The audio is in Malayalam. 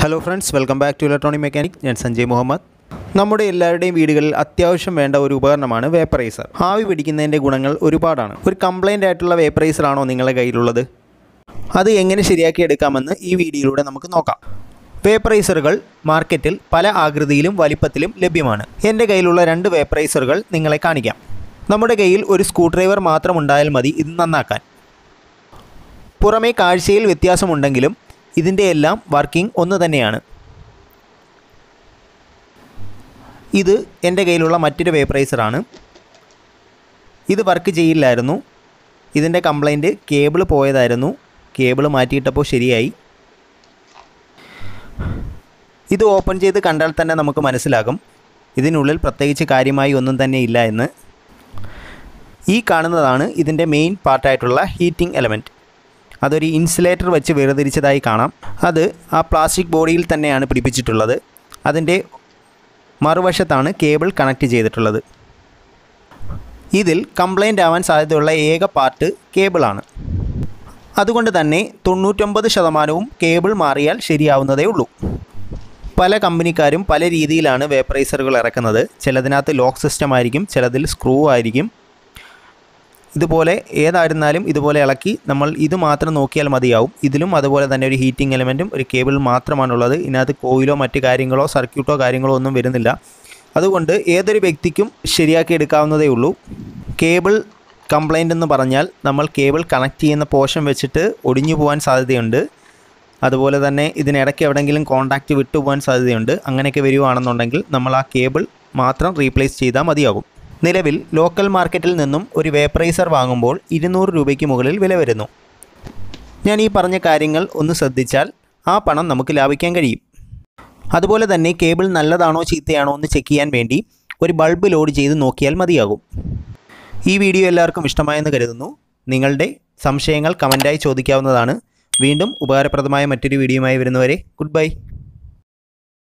Hello friends, welcome back to electronic mechanic. ഞാൻ സഞ്ജയ് മുഹമ്മദ്. നമ്മുടെ എല്ലാവരുടെയും വീടുകളിൽ അത്യാവശ്യം വേണ്ട ഒരു ഉപകരണമാണ് വേപ്പറൈസർ. ആവി പിടിക്കുന്നതിൻ്റെ ഗുണങ്ങൾ ഒരുപാടാണ്. ഒരു കംപ്ലൈൻ്റ് ആയിട്ടുള്ള വേപ്പറൈസറാണോ നിങ്ങളുടെ കയ്യിലുള്ളത്? അത് എങ്ങനെ ശരിയാക്കി എടുക്കാമെന്ന് ഈ വീഡിയോയിലൂടെ നമുക്ക് നോക്കാം. വേപ്പറൈസറുകൾ മാർക്കറ്റിൽ പല ആകൃതിയിലും വലിപ്പത്തിലും ലഭ്യമാണ്. എൻ്റെ കയ്യിലുള്ള 2 വേപ്പറൈസറുകൾ നിങ്ങളെ കാണിക്കാം. നമ്മുടെ കയ്യിൽ ഒരു സ്ക്രൂ ഡ്രൈവർ മാത്രം ഉണ്ടായാൽ മതി ഇത് നന്നാക്കാൻ. പുറമേ കാഴ്ചയിൽ വ്യത്യാസമുണ്ടെങ്കിലും ഇതിൻ്റെ എല്ലാം വർക്കിംഗ് ഒന്ന് തന്നെയാണ്. ഇത് എൻ്റെ കയ്യിലുള്ള മറ്റൊരു വേപ്പറൈസറാണ്. ഇത് വർക്ക് ചെയ്യില്ലായിരുന്നു. ഇതിൻ്റെ കംപ്ലൈൻറ്റ് കേബിൾ പോയതായിരുന്നു. കേബിൾ മാറ്റിയിട്ടപ്പോൾ ശരിയായി. ഇത് ഓപ്പൺ ചെയ്ത് കണ്ടാൽ തന്നെ നമുക്ക് മനസ്സിലാകും ഇതിനുള്ളിൽ പ്രത്യേകിച്ച് കാര്യമായി ഒന്നും തന്നെ ഇല്ല എന്ന്. ഈ കാണുന്നതാണ് ഇതിൻ്റെ മെയിൻ പാർട്ടായിട്ടുള്ള ഹീറ്റിംഗ് എലമെൻറ്റ്. അതൊരു ഇൻസുലേറ്റർ വെച്ച് വേർതിരിച്ചതായി കാണാം. അത് ആ പ്ലാസ്റ്റിക് ബോഡിയിൽ തന്നെയാണ് പിടിപ്പിച്ചിട്ടുള്ളത്. അതിൻ്റെ മറുവശത്താണ് കേബിൾ കണക്റ്റ് ചെയ്തിട്ടുള്ളത്. ഇതിൽ കംപ്ലൈൻ്റ് ആവാൻ സാധ്യതയുള്ള ഏക പാർട്ട് കേബിളാണ്. അതുകൊണ്ട് തന്നെ 99% കേബിൾ മാറിയാൽ ശരിയാവുന്നതേ ഉള്ളൂ. പല കമ്പനിക്കാരും പല രീതിയിലാണ് വേപ്പറൈസറുകൾ ഇറക്കുന്നത്. ചിലതിനകത്ത് ലോക്ക് സിസ്റ്റം ആയിരിക്കും, ചിലതിൽ സ്ക്രൂ ആയിരിക്കും. ഇതുപോലെ ഏതായിരുന്നാലും ഇതുപോലെ ഇളക്കി നമ്മൾ ഇത് മാത്രം നോക്കിയാൽ മതിയാവും. ഇതിലും അതുപോലെ തന്നെ ഒരു ഹീറ്റിംഗ് എലമെൻറ്റും ഒരു കേബിൾ മാത്രമാണുള്ളത്. ഇതിനകത്ത് കോയിലോ മറ്റ് കാര്യങ്ങളോ സർക്യൂട്ടോ കാര്യങ്ങളോ ഒന്നും വരുന്നില്ല. അതുകൊണ്ട് ഏതൊരു വ്യക്തിക്കും ശരിയാക്കി എടുക്കാവുന്നതേ ഉള്ളൂ. കേബിൾ കംപ്ലൈൻ്റ് എന്ന് പറഞ്ഞാൽ നമ്മൾ കേബിൾ കണക്ട് ചെയ്യുന്ന പോർഷൻ വെച്ചിട്ട് ഒടിഞ്ഞു പോകാൻ സാധ്യതയുണ്ട്. അതുപോലെ തന്നെ ഇതിനിടയ്ക്ക് എവിടെയെങ്കിലും കോൺടാക്റ്റ് വിട്ടുപോകാൻ സാധ്യതയുണ്ട്. അങ്ങനെയൊക്കെ വരികയാണെന്നുണ്ടെങ്കിൽ നമ്മൾ ആ കേബിൾ മാത്രം റീപ്ലേസ് ചെയ്താൽ മതിയാകും. നിലവിൽ ലോക്കൽ മാർക്കറ്റിൽ നിന്നും ഒരു വേപ്പറൈസർ വാങ്ങുമ്പോൾ 200 രൂപയ്ക്ക് മുകളിൽ വില വരുന്നു. ഞാൻ ഈ പറഞ്ഞ കാര്യങ്ങൾ ഒന്ന് ശ്രദ്ധിച്ചാൽ ആ പണം നമുക്ക് ലാഭിക്കാൻ കഴിയും. അതുപോലെ തന്നെ കേബിൾ നല്ലതാണോ ചീത്തയാണോ എന്ന് ചെക്ക് ചെയ്യാൻ വേണ്ടി ഒരു ബൾബ് ലോഡ് ചെയ്ത് നോക്കിയാൽ മതിയാകും. ഈ വീഡിയോ എല്ലാവർക്കും ഇഷ്ടമായെന്ന് കരുതുന്നു. നിങ്ങളുടെ സംശയങ്ങൾ കമൻറ്റായി ചോദിക്കാവുന്നതാണ്. വീണ്ടും ഉപകാരപ്രദമായ മറ്റൊരു വീഡിയോയുമായി വരുന്നവരെ ഗുഡ് ബൈ.